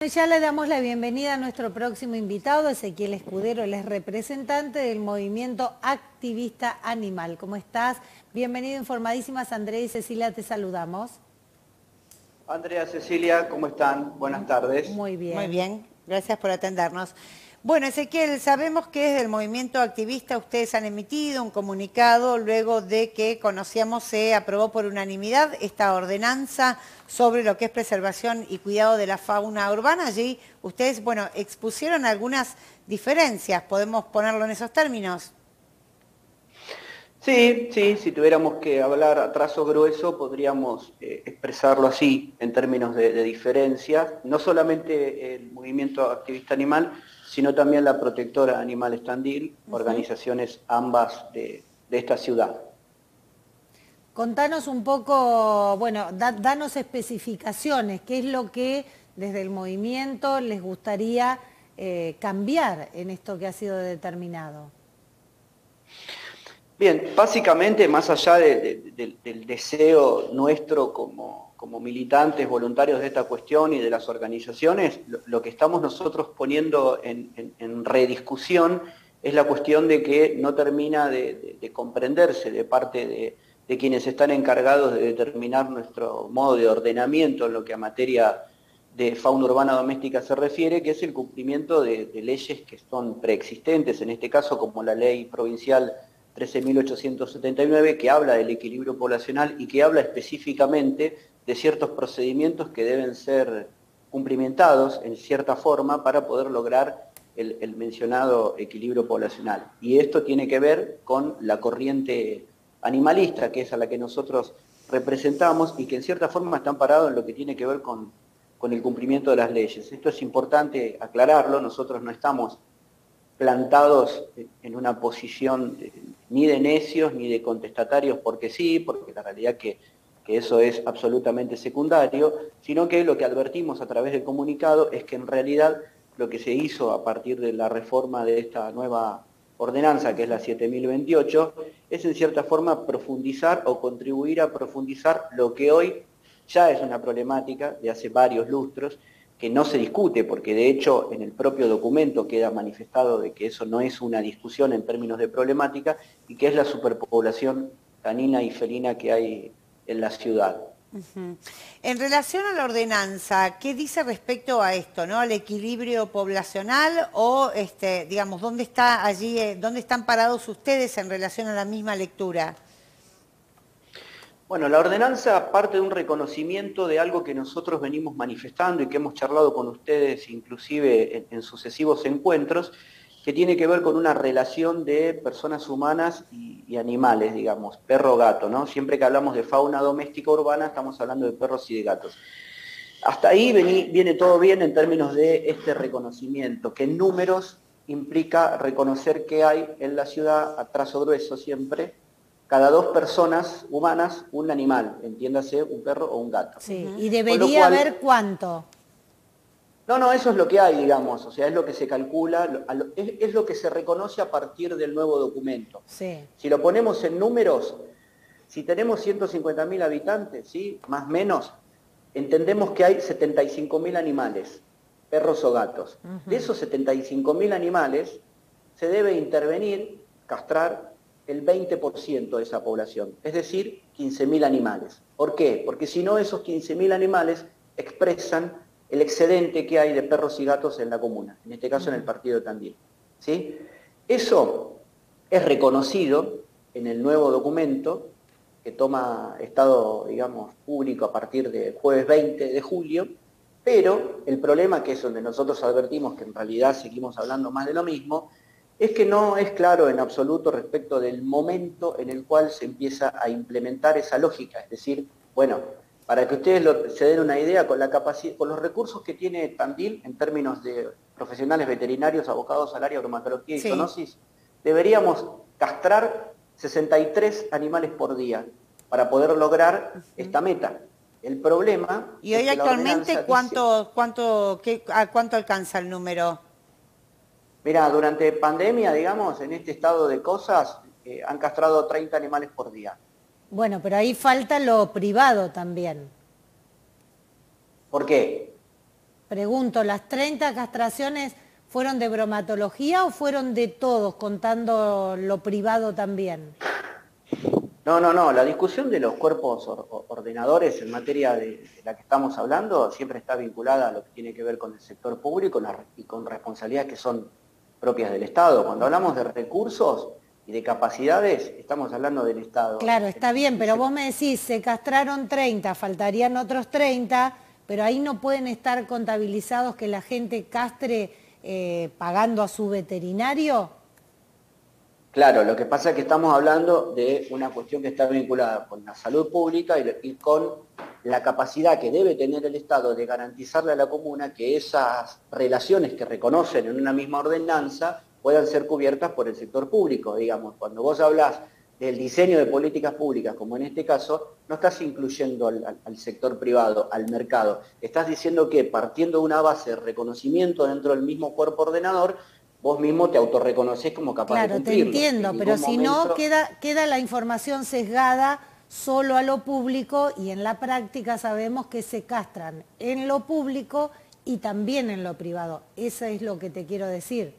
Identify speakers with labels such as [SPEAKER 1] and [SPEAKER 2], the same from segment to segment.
[SPEAKER 1] Ya le damos la bienvenida a nuestro próximo invitado, Ezequiel Escudero, él es representante del movimiento activista animal. ¿Cómo estás? Bienvenido, informadísimas. Andrea y Cecilia, te saludamos.
[SPEAKER 2] Andrea, Cecilia, ¿cómo están? Buenas tardes.
[SPEAKER 1] Muy bien.
[SPEAKER 3] Muy bien, gracias por atendernos. Bueno, Ezequiel, sabemos que desde el movimiento activista ustedes han emitido un comunicado luego de que, conocíamos, se aprobó por unanimidad esta ordenanza sobre lo que es preservación y cuidado de la fauna urbana. Allí ustedes, bueno, expusieron algunas diferencias, ¿podemos ponerlo en esos términos?
[SPEAKER 2] Sí, si tuviéramos que hablar a trazo grueso, podríamos expresarlo así, en términos de diferencia. No solamente el movimiento activista animal, sino también la protectora Animales Tandil, organizaciones ambas de esta ciudad.
[SPEAKER 1] Contanos un poco, bueno, danos especificaciones, qué es lo que desde el movimiento les gustaría cambiar en esto que ha sido determinado.
[SPEAKER 2] Bien, básicamente, más allá del deseo nuestro como militantes voluntarios de esta cuestión y de las organizaciones, lo que estamos nosotros poniendo en rediscusión es la cuestión de que no termina de comprenderse de parte de quienes están encargados de determinar nuestro modo de ordenamiento en lo que a materia de fauna urbana doméstica se refiere, que es el cumplimiento de leyes que son preexistentes, en este caso como la ley provincial 13.879, que habla del equilibrio poblacional y que habla específicamente de ciertos procedimientos que deben ser cumplimentados en cierta forma para poder lograr el mencionado equilibrio poblacional. Y esto tiene que ver con la corriente animalista, que es a la que nosotros representamos y que en cierta forma están parados en lo que tiene que ver con el cumplimiento de las leyes. Esto es importante aclararlo, nosotros no estamos plantados en una posición ni de necios ni de contestatarios porque sí, porque la realidad que eso es absolutamente secundario, sino que lo que advertimos a través del comunicado es que en realidad lo que se hizo a partir de la reforma de esta nueva ordenanza, que es la 7028, es en cierta forma profundizar o contribuir a profundizar lo que hoy ya es una problemática de hace varios lustros, que no se discute, porque de hecho en el propio documento queda manifestado de que eso no es una discusión en términos de problemática, y que es la superpoblación canina y felina que hay en la ciudad.
[SPEAKER 3] En relación a la ordenanza, ¿qué dice respecto a esto, ¿no? ¿Al equilibrio poblacional o, digamos, dónde está allí, dónde están parados ustedes en relación a la misma lectura?
[SPEAKER 2] Bueno, la ordenanza parte de un reconocimiento de algo que nosotros venimos manifestando y que hemos charlado con ustedes inclusive en sucesivos encuentros, que tiene que ver con una relación de personas humanas y animales, digamos, perro-gato, ¿no? Siempre que hablamos de fauna doméstica urbana estamos hablando de perros y de gatos. Hasta ahí viene todo bien en términos de este reconocimiento, que en números implica reconocer que hay en la ciudad, a trazo grueso siempre, cada 2 personas humanas, un animal, entiéndase, un perro o un gato.
[SPEAKER 1] Sí, y debería haber cuánto.
[SPEAKER 2] No, eso es lo que hay, digamos, o sea, es lo que se calcula, es lo que se reconoce a partir del nuevo documento.
[SPEAKER 1] Sí.
[SPEAKER 2] Si lo ponemos en números, si tenemos 150.000 habitantes, ¿sí? Más o menos, entendemos que hay 75.000 animales, perros o gatos. De esos 75.000 animales, se debe intervenir, castrar, el 20% de esa población, es decir, 15.000 animales. ¿Por qué? Porque si no, esos 15.000 animales expresan el excedente que hay de perros y gatos en la comuna, en este caso en el partido de Tandil. ¿Sí? Eso es reconocido en el nuevo documento que toma estado, digamos, público a partir del jueves 20 de julio, pero el problema, que es donde nosotros advertimos que en realidad seguimos hablando más de lo mismo, es que no es claro en absoluto respecto del momento en el cual se empieza a implementar esa lógica. Es decir, bueno, para que ustedes se den una idea, con los recursos que tiene Tandil en términos de profesionales veterinarios abocados al área de bromatología y zoonosis, deberíamos castrar 63 animales por día para poder lograr esta meta. El problema
[SPEAKER 3] ¿Y hoy actualmente a cuánto alcanza el número?
[SPEAKER 2] Mira, durante pandemia, digamos, en este estado de cosas, han castrado 30 animales por día.
[SPEAKER 1] Bueno, pero ahí falta lo privado también.
[SPEAKER 2] ¿Por qué?
[SPEAKER 1] pregunto, ¿las 30 castraciones fueron de bromatología o fueron de todos, contando lo privado también?
[SPEAKER 2] No, la discusión de los cuerpos ordenadores en materia de la que estamos hablando siempre está vinculada a lo que tiene que ver con el sector público y con responsabilidades que son propias del Estado. Cuando hablamos de recursos y de capacidades, estamos hablando del Estado.
[SPEAKER 1] Claro, está bien, pero vos me decís, se castraron 30, faltarían otros 30, pero ahí no pueden estar contabilizados que la gente castre pagando a su veterinario.
[SPEAKER 2] Claro, lo que pasa es que estamos hablando de una cuestión que está vinculada con la salud pública y con la capacidad que debe tener el Estado de garantizarle a la comuna que esas relaciones que reconocen en una misma ordenanza puedan ser cubiertas por el sector público. Digamos, cuando vos hablás del diseño de políticas públicas, como en este caso, no estás incluyendo al sector privado, al mercado. Estás diciendo que partiendo de una base de reconocimiento dentro del mismo cuerpo ordenador, vos mismo te autorreconocés como capaz de cumplirlo.
[SPEAKER 1] Claro, te entiendo, pero si no, queda la información sesgada solo a lo público y en la práctica sabemos que se castran en lo público y también en lo privado. Eso es lo que te quiero decir.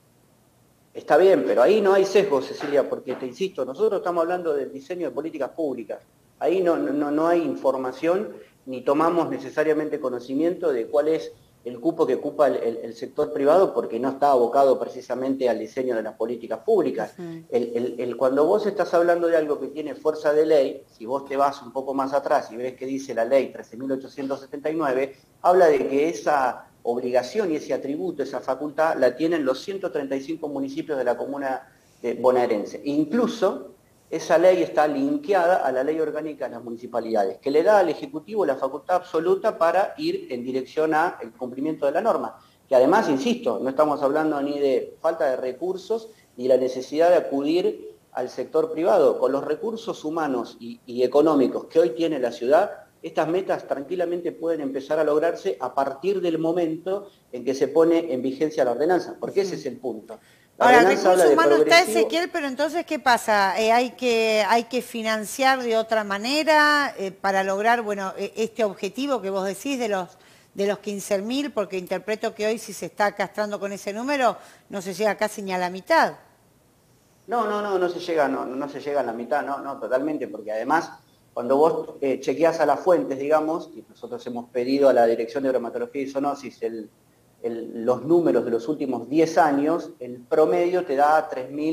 [SPEAKER 2] Está bien, pero ahí no hay sesgo, Cecilia, porque te insisto, nosotros estamos hablando del diseño de políticas públicas. Ahí no hay información ni tomamos necesariamente conocimiento de cuál es el cupo que ocupa el sector privado porque no está abocado precisamente al diseño de las políticas públicas. Cuando vos estás hablando de algo que tiene fuerza de ley, si vos te vas un poco más atrás y ves que dice la ley 13.879, habla de que esa obligación y ese atributo, esa facultad, la tienen los 135 municipios de la comuna bonaerense. Incluso esa ley está linkeada a la ley orgánica de las municipalidades, que le da al Ejecutivo la facultad absoluta para ir en dirección al cumplimiento de la norma. Que además, insisto, no estamos hablando ni de falta de recursos, ni la necesidad de acudir al sector privado. Con los recursos humanos y económicos que hoy tiene la ciudad, estas metas tranquilamente pueden empezar a lograrse a partir del momento en que se pone en vigencia la ordenanza, porque ese es el punto.
[SPEAKER 3] Ahora, el recurso humano está, Ezequiel, pero entonces, ¿qué pasa? ¿Hay que financiar de otra manera para lograr, bueno, este objetivo que vos decís de los 15.000? Porque interpreto que hoy si se está castrando con ese número, no se llega casi ni a la mitad.
[SPEAKER 2] No se llega a la mitad, no, totalmente, porque además, cuando vos chequeás a las fuentes, digamos, y nosotros hemos pedido a la Dirección de Bromatología y Zoonosis los números de los últimos 10 años, el promedio te da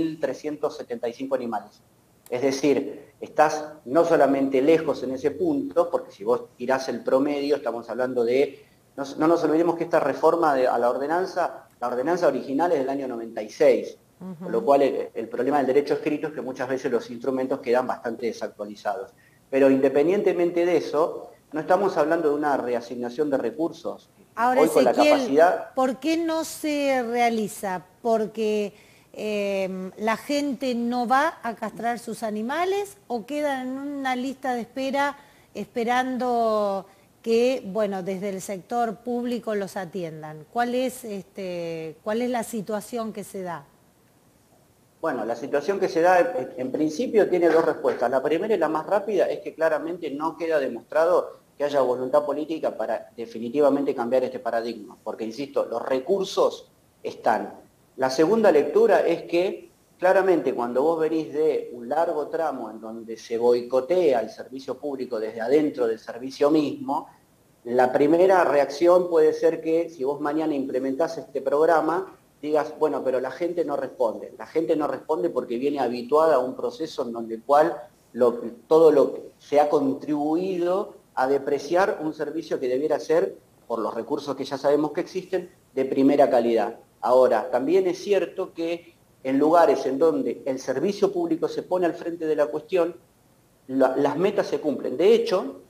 [SPEAKER 2] 3.375 animales. Es decir, estás no solamente lejos en ese punto, porque si vos tirás el promedio, estamos hablando de... No nos olvidemos que esta reforma a la ordenanza original es del año 96, con lo cual el problema del derecho escrito es que muchas veces los instrumentos quedan bastante desactualizados. Pero independientemente de eso, no estamos hablando de una reasignación de recursos.
[SPEAKER 1] Ahora, Ezequiel, ¿por qué no se realiza? ¿Porque la gente no va a castrar sus animales o quedan en una lista de espera esperando que, bueno, desde el sector público los atiendan? ¿Cuál es la situación que se da?
[SPEAKER 2] Bueno, la situación que se da, en principio, tiene dos respuestas. La primera y la más rápida es que claramente no queda demostrado que haya voluntad política para definitivamente cambiar este paradigma, porque, insisto, los recursos están. La segunda lectura es que, claramente, cuando vos venís de un largo tramo en donde se boicotea el servicio público desde adentro del servicio mismo, la primera reacción puede ser que, si vos mañana implementás este programa, digas, bueno, pero la gente no responde. La gente no responde porque viene habituada a un proceso en donde todo lo que se ha contribuido a depreciar un servicio que debiera ser, por los recursos que ya sabemos que existen, de primera calidad. Ahora, también es cierto que en lugares en donde el servicio público se pone al frente de la cuestión, las metas se cumplen. De hecho,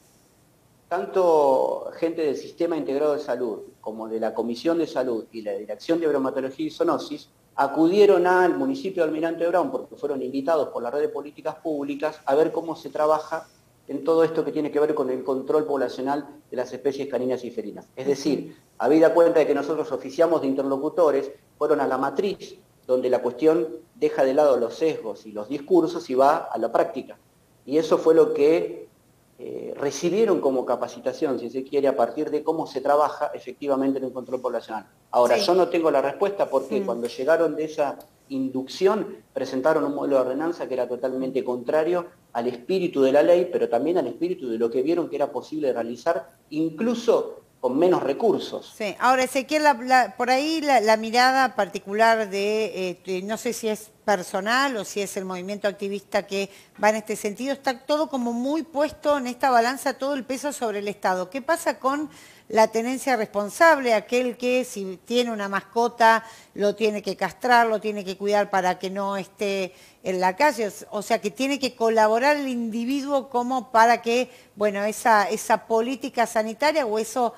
[SPEAKER 2] tanto gente del Sistema Integrado de Salud como de la Comisión de Salud y la Dirección de Bromatología y Zoonosis acudieron al municipio de Almirante Brown porque fueron invitados por la Red de Políticas Públicas a ver cómo se trabaja en todo esto que tiene que ver con el control poblacional de las especies caninas y felinas. Es decir, habida cuenta de que nosotros oficiamos de interlocutores, fueron a la matriz, donde la cuestión deja de lado los sesgos y los discursos y va a la práctica. Y eso fue lo que recibieron como capacitación, si se quiere, a partir de cómo se trabaja efectivamente en el control poblacional. Ahora,
[SPEAKER 3] Sí.
[SPEAKER 2] yo no tengo la respuesta porque cuando llegaron de esa inducción presentaron un modelo de ordenanza que era totalmente contrario al espíritu de la ley, pero también al espíritu de lo que vieron que era posible realizar, incluso con menos recursos.
[SPEAKER 3] Sí, ahora Ezequiel, por ahí la mirada particular no sé si es personal o si es el movimiento activista que va en este sentido, está todo como muy puesto en esta balanza, todo el peso sobre el Estado. ¿Qué pasa con la tenencia responsable, aquel que si tiene una mascota lo tiene que castrar, lo tiene que cuidar para que no esté en la calle? O sea, que tiene que colaborar el individuo como para que, bueno, esa política sanitaria o eso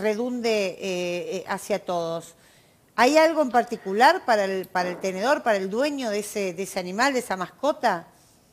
[SPEAKER 3] redunde hacia todos. ¿Hay algo en particular para el tenedor, para el dueño de ese animal, de esa mascota?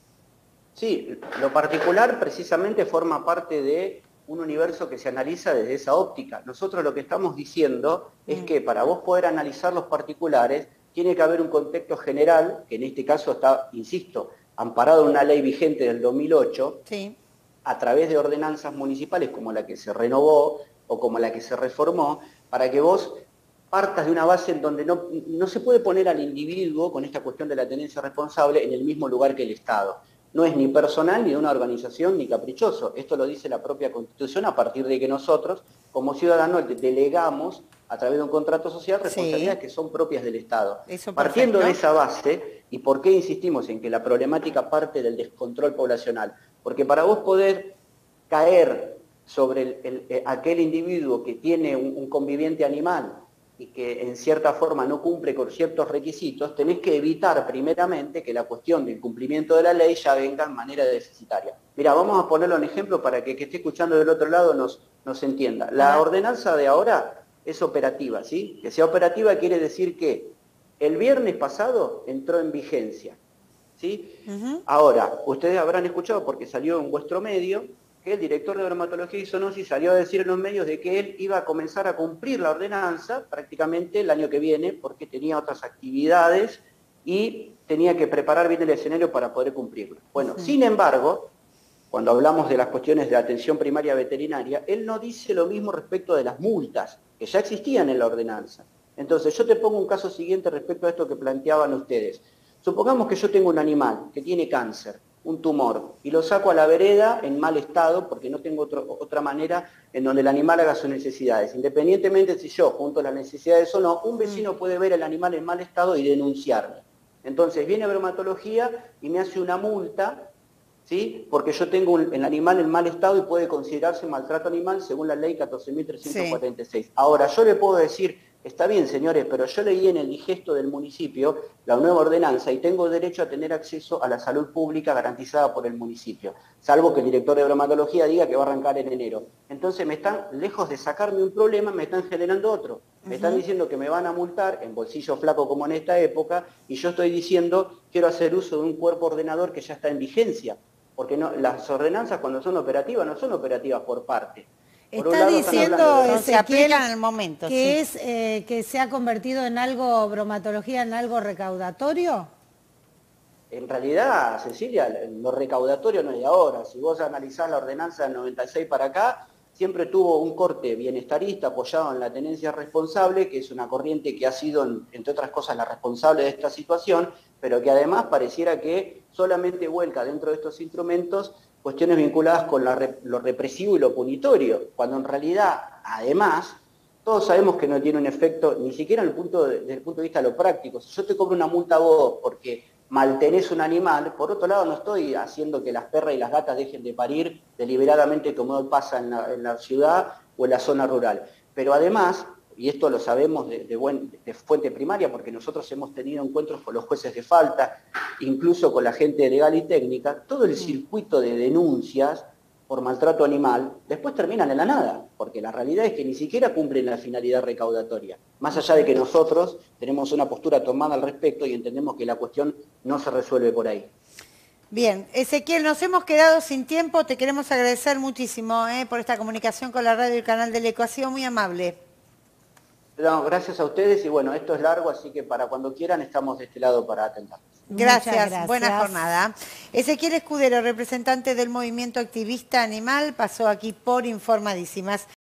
[SPEAKER 2] Sí, lo particular precisamente forma parte de un universo que se analiza desde esa óptica. Nosotros lo que estamos diciendo es que para vos poder analizar los particulares tiene que haber un contexto general, que en este caso está, insisto, amparado en una ley vigente del 2008,
[SPEAKER 3] sí,
[SPEAKER 2] a través de ordenanzas municipales como la que se renovó o como la que se reformó, para que vos partas de una base en donde no se puede poner al individuo con esta cuestión de la tenencia responsable en el mismo lugar que el Estado. No es ni personal, ni de una organización, ni caprichoso. Esto lo dice la propia Constitución a partir de que nosotros, como ciudadanos, delegamos a través de un contrato social responsabilidades que son propias del Estado.
[SPEAKER 3] Eso
[SPEAKER 2] Partiendo
[SPEAKER 3] perfecto.
[SPEAKER 2] de esa base, ¿y por qué insistimos en que la problemática parte del descontrol poblacional? Porque para vos poder caer sobre aquel individuo que tiene un conviviente animal y que en cierta forma no cumple con ciertos requisitos, tenés que evitar primeramente que la cuestión del cumplimiento de la ley ya venga en manera deficitaria. Mira, vamos a ponerlo en ejemplo para que esté escuchando del otro lado nos entienda. La ordenanza de ahora es operativa, ¿sí? Que sea operativa quiere decir que el viernes pasado entró en vigencia, ¿sí? Ahora, ustedes habrán escuchado porque salió en vuestro medio que el director de bromatología y zoonosis salió a decir en los medios de que él iba a comenzar a cumplir la ordenanza prácticamente el año que viene porque tenía otras actividades y tenía que preparar bien el escenario para poder cumplirlo. Bueno, sin embargo, cuando hablamos de las cuestiones de atención primaria veterinaria, él no dice lo mismo respecto de las multas, que ya existían en la ordenanza. Entonces, yo te pongo un caso siguiente respecto a esto que planteaban ustedes. Supongamos que yo tengo un animal que tiene cáncer, un tumor, y lo saco a la vereda en mal estado porque no tengo otra manera en donde el animal haga sus necesidades. Independientemente si yo junto las necesidades o no, un vecino puede ver al animal en mal estado y denunciarme. Entonces viene bromatología y me hace una multa, ¿sí? Porque yo tengo el animal en mal estado y puede considerarse maltrato animal según la ley 14.346. Sí. Ahora, yo le puedo decir, está bien, señores, pero yo leí en el digesto del municipio la nueva ordenanza y tengo derecho a tener acceso a la salud pública garantizada por el municipio, salvo que el director de bromatología diga que va a arrancar en enero. Entonces me están, lejos de sacarme un problema, me están generando otro. Me están diciendo que me van a multar en bolsillo flaco como en esta época y yo estoy diciendo, quiero hacer uso de un cuerpo ordenador que ya está en vigencia. Porque no, las ordenanzas cuando son operativas no son operativas por parte.
[SPEAKER 1] Está diciendo Ezequiel
[SPEAKER 3] en el momento,
[SPEAKER 1] que
[SPEAKER 3] sí.
[SPEAKER 1] es que se ha convertido en algo, bromatología, en algo recaudatorio.
[SPEAKER 2] En realidad, Cecilia, lo recaudatorio no es de ahora. Si vos analizás la ordenanza del 96 para acá, siempre tuvo un corte bienestarista apoyado en la tenencia responsable, que es una corriente que ha sido, entre otras cosas, la responsable de esta situación, pero que además pareciera que solamente vuelca dentro de estos instrumentos cuestiones vinculadas con lo represivo y lo punitorio, cuando en realidad, además, todos sabemos que no tiene un efecto, ni siquiera desde el punto de vista de lo práctico. Si yo te cobro una multa a vos porque maltenés un animal, por otro lado no estoy haciendo que las perras y las gatas dejen de parir deliberadamente como pasa en la ciudad o en la zona rural. Pero además, y esto lo sabemos de fuente primaria, porque nosotros hemos tenido encuentros con los jueces de falta, incluso con la gente legal y técnica, todo el circuito de denuncias por maltrato animal, después terminan en la nada, porque la realidad es que ni siquiera cumplen la finalidad recaudatoria, más allá de que nosotros tenemos una postura tomada al respecto y entendemos que la cuestión no se resuelve por ahí.
[SPEAKER 3] Bien, Ezequiel, nos hemos quedado sin tiempo, te queremos agradecer muchísimo por esta comunicación con la radio y el canal del ECO, ha sido muy amable.
[SPEAKER 2] No, gracias a ustedes y bueno, esto es largo, así que para cuando quieran estamos de este lado para atender.
[SPEAKER 3] Gracias, buena jornada. Ezequiel Escudero, representante del movimiento activista animal, pasó aquí por Informadísimas.